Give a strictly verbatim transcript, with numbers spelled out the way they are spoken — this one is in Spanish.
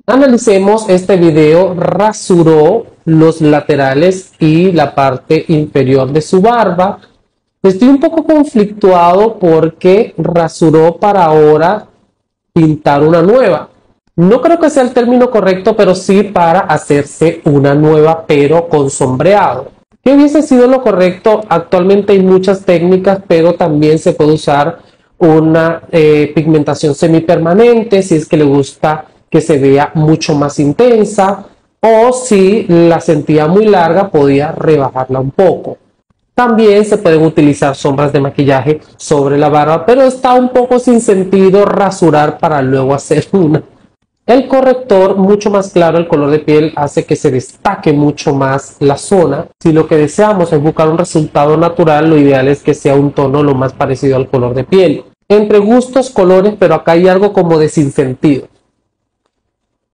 Analicemos este video. Rasuró los laterales y la parte inferior de su barba. Estoy un poco conflictuado porque rasuró para ahora pintar una nueva. No creo que sea el término correcto, pero sí para hacerse una nueva, pero con sombreado. ¿Qué hubiese sido lo correcto? Actualmente hay muchas técnicas, pero también se puede usar una eh, pigmentación semipermanente si es que le gusta que se vea mucho más intensa, o si la sentía muy larga podía rebajarla un poco. También se pueden utilizar sombras de maquillaje sobre la barba, pero está un poco sin sentido rasurar para luego hacer una. El corrector mucho más claro, el color de piel, hace que se destaque mucho más la zona. Si lo que deseamos es buscar un resultado natural, lo ideal es que sea un tono lo más parecido al color de piel. Entre gustos, colores, pero acá hay algo como de sinsentido.